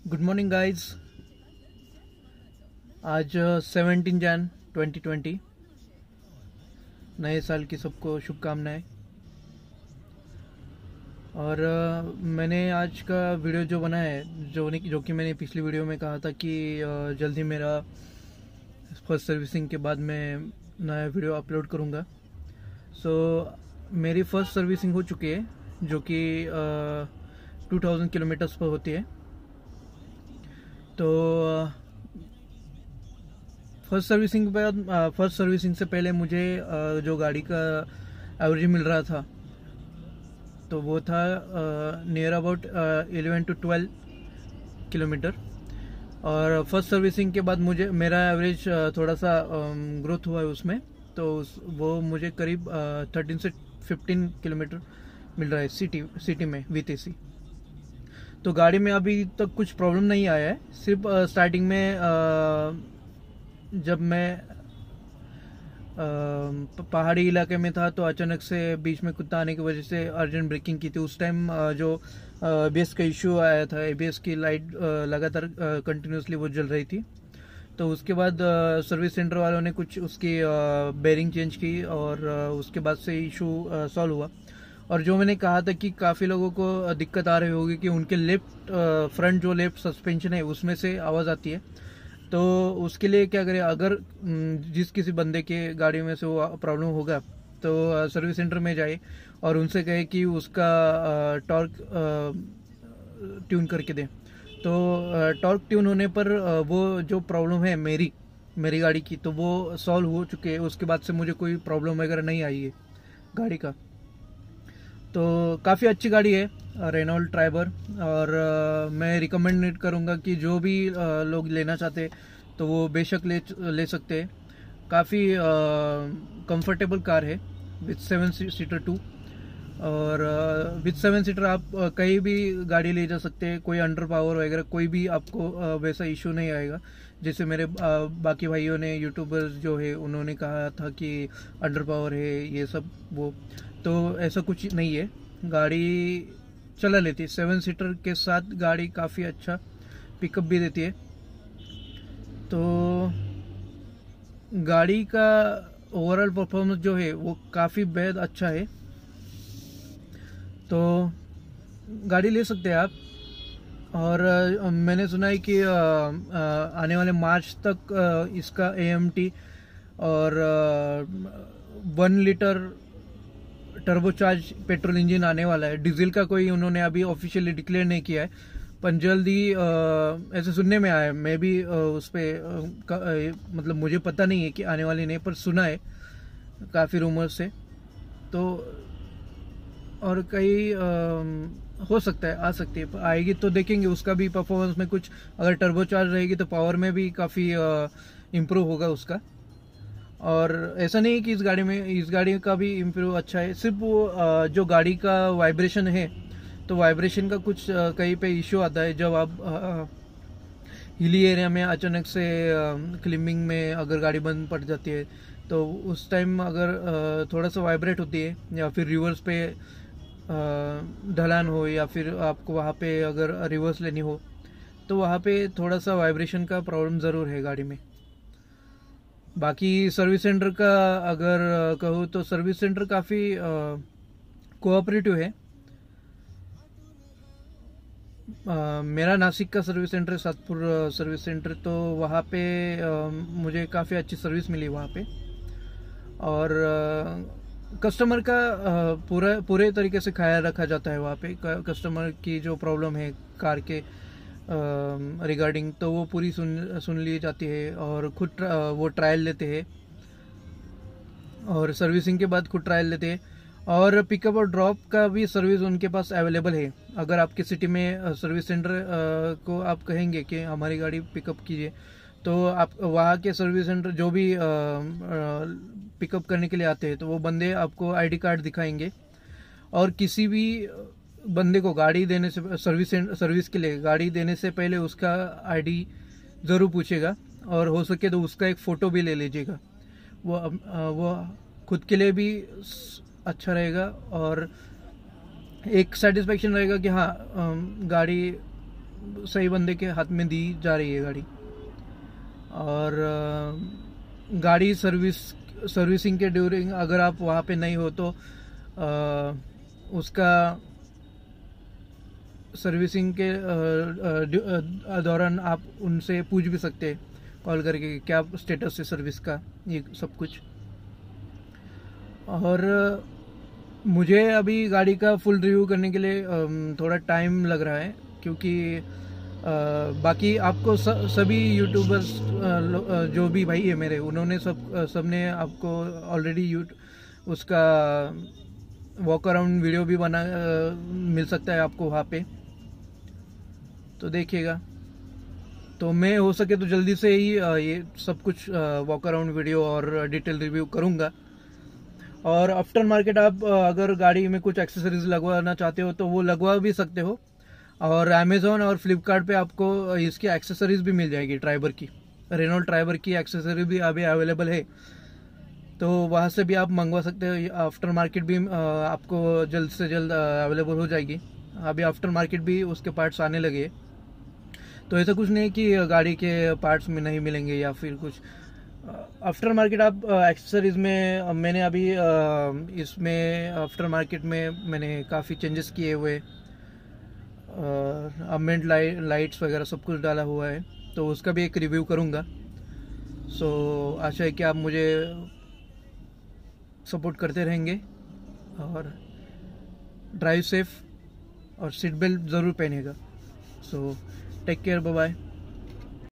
Good morning guys. आज 17 जन 2020 नए साल की सबको शुभकामनाएं। और मैंने आज का वीडियो जो बनाया है जो कि मैंने पिछली वीडियो में कहा था कि जल्दी मेरा फर्स्ट सर्विसिंग के बाद मैं नया वीडियो अपलोड करूँगा। मेरी फर्स्ट सर्विसिंग हो चुकी है जो कि 2000 किलोमीटर्स पर होती है। तो फर्स्ट सर्विसिंग से पहले मुझे जो गाड़ी का एवरेज मिल रहा था तो वो था नियर अबाउट 11 to 12 किलोमीटर। और फर्स्ट सर्विसिंग के बाद मेरा एवरेज थोड़ा सा ग्रोथ हुआ है उसमें, तो वो मुझे करीब 13 से 15 किलोमीटर मिल रहा है सिटी में विथ एसी। तो गाड़ी में अभी तक कुछ प्रॉब्लम नहीं आया है। सिर्फ स्टार्टिंग में जब मैं पहाड़ी इलाके में था तो अचानक से बीच में कुत्ता आने की वजह से अर्जेंट ब्रेकिंग की थी। उस टाइम जो एबीएस का इशू आया था, एबीएस की लाइट लगातार कंटिन्यूसली वो जल रही थी। तो उसके बाद सर्विस सेंटर वालों ने कुछ उसकी बेरिंग चेंज की और उसके बाद से इशू सॉल्व हुआ। और जो मैंने कहा था कि काफ़ी लोगों को दिक्कत आ रही होगी कि उनके फ्रंट जो लेफ्ट सस्पेंशन है उसमें से आवाज़ आती है, तो उसके लिए क्या करें, अगर जिस किसी बंदे के गाड़ी में से वो प्रॉब्लम होगा तो सर्विस सेंटर में जाए और उनसे कहे कि उसका टॉर्क ट्यून करके दें। तो टॉर्क ट्यून होने पर वो जो प्रॉब्लम है मेरी गाड़ी की तो वो सॉल्व हो चुके हैं। उसके बाद से मुझे कोई प्रॉब्लम वगैरह नहीं आई है गाड़ी का। तो काफ़ी अच्छी गाड़ी है रेनॉल्ट ट्राइबर। और मैं रिकमेंड करूँगा कि जो भी लोग लेना चाहते हैं तो वो बेशक ले सकते हैं। काफ़ी कंफर्टेबल कार है विथ 7 सीटर 2। और विथ 7 सीटर आप कहीं भी गाड़ी ले जा सकते हैं। कोई अंडर पावर वगैरह कोई भी आपको वैसा इशू नहीं आएगा जैसे मेरे बाकी भाइयों ने, यूट्यूबर्स जो है उन्होंने कहा था कि अंडर पावर है ये सब वो। तो ऐसा कुछ नहीं है, गाड़ी चला लेती है। 7 सीटर के साथ गाड़ी काफ़ी अच्छा पिकअप भी देती है। तो गाड़ी का ओवरऑल परफॉर्मेंस जो है वो काफ़ी बेहद अच्छा है। तो गाड़ी ले सकते हैं आप। और मैंने सुना है कि आने वाले मार्च तक इसका AMT और 1 लीटर टर्बोचार्ज पेट्रोल इंजन आने वाला है। डीजल का कोई उन्होंने अभी ऑफिशियली डिक्लेयर नहीं किया है, पर जल्दी ऐसे सुनने में आया है। मैं भी उस पर मतलब मुझे पता नहीं है कि आने वाली नहीं, पर सुना है काफ़ी रूमर से। तो और कई हो सकता है आ सकती है, आएगी तो देखेंगे उसका भी परफॉर्मेंस में कुछ। अगर टर्बोचार्ज रहेगी तो पावर में भी काफ़ी इम्प्रूव होगा उसका। और ऐसा नहीं है कि इस गाड़ी का भी इम्प्रूव अच्छा है। सिर्फ वो जो गाड़ी का वाइब्रेशन है तो वाइब्रेशन का कुछ कहीं पे इश्यू आता है जब आप हिली एरिया में अचानक से क्लिम्बिंग में अगर गाड़ी बंद पड़ जाती है तो उस टाइम अगर थोड़ा सा वाइब्रेट होती है, या फिर रिवर्स पे ढलान हो, या फिर आपको वहाँ पे अगर रिवर्स लेनी हो तो वहाँ पे थोड़ा सा वाइब्रेशन का प्रॉब्लम ज़रूर है गाड़ी में। बाकी सर्विस सेंटर का अगर कहूँ तो सर्विस सेंटर काफ़ी कोऑपरेटिव है। मेरा नासिक का सर्विस सेंटर है, सातपुर सर्विस सेंटर, तो वहाँ पे मुझे काफ़ी अच्छी सर्विस मिली वहाँ पे। और कस्टमर का पूरे तरीके से ख्याल रखा जाता है वहाँ पे। कस्टमर की जो प्रॉब्लम है कार के रिगार्डिंग तो वो पूरी सुन ली जाती है। और खुद वो ट्रायल लेते हैं और सर्विसिंग के बाद खुद ट्रायल लेते हैं। और पिकअप और ड्रॉप का भी सर्विस उनके पास अवेलेबल है। अगर आपकी सिटी में सर्विस सेंटर को आप कहेंगे कि हमारी गाड़ी पिकअप कीजिए तो आप वहाँ के सर्विस सेंटर जो भी पिकअप करने के लिए आते हैं तो वो बंदे आपको ID कार्ड दिखाएंगे। और किसी भी बंदे को गाड़ी देने से सर्विस के लिए गाड़ी देने से पहले उसका ID ज़रूर पूछेगा, और हो सके तो उसका एक फ़ोटो भी ले लीजिएगा। वो खुद के लिए भी अच्छा रहेगा और एक सेटिस्फेक्शन रहेगा कि हाँ गाड़ी सही बंदे के हाथ में दी जा रही है गाड़ी। और गाड़ी सर्विसिंग के ड्यूरिंग अगर आप वहाँ पे नहीं हो तो उसका सर्विसिंग के दौरान आप उनसे पूछ भी सकते हैं कॉल करके क्या स्टेटस है सर्विस का, ये सब कुछ। और मुझे अभी गाड़ी का फुल रिव्यू करने के लिए थोड़ा टाइम लग रहा है, क्योंकि बाकी आपको सभी यूट्यूबर्स जो भी भाई है मेरे, उन्होंने सबने आपको ऑलरेडी उसका वॉक अराउंड वीडियो भी बना मिल सकता है आपको वहाँ पे, तो देखिएगा। तो मैं हो सके तो जल्दी से ही ये सब कुछ वॉक अराउंड वीडियो और डिटेल रिव्यू करूँगा। और आफ्टर मार्केट आप अगर गाड़ी में कुछ एक्सेसरीज लगवाना चाहते हो तो वो लगवा भी सकते हो। और अमेज़ॉन और फ्लिपकार्ट पे आपको इसकी एक्सेसरीज भी मिल जाएगी, ट्राइबर की, रेनॉल्ट ट्राइबर की एक्सेसरी भी अभी अवेलेबल है, तो वहाँ से भी आप मंगवा सकते हो। आफ्टर मार्केट भी आपको जल्द से जल्द अवेलेबल हो जाएगी। अभी आफ्टर मार्केट भी उसके पार्ट्स आने लगे, तो ऐसा कुछ नहीं कि गाड़ी के पार्ट्स में नहीं मिलेंगे या फिर कुछ। आफ्टर मार्केट आप एक्सेसरीज में मैंने अभी इसमें आफ्टर मार्केट में मैंने काफ़ी चेंजेस किए हुए, अमेंड लाइट्स वगैरह सब कुछ डाला हुआ है, तो उसका भी एक रिव्यू करूँगा। सो आशा है कि आप मुझे सपोर्ट करते रहेंगे और ड्राइव सेफ और सीट बेल्ट ज़रूर पहनेगा। So take care, bye bye.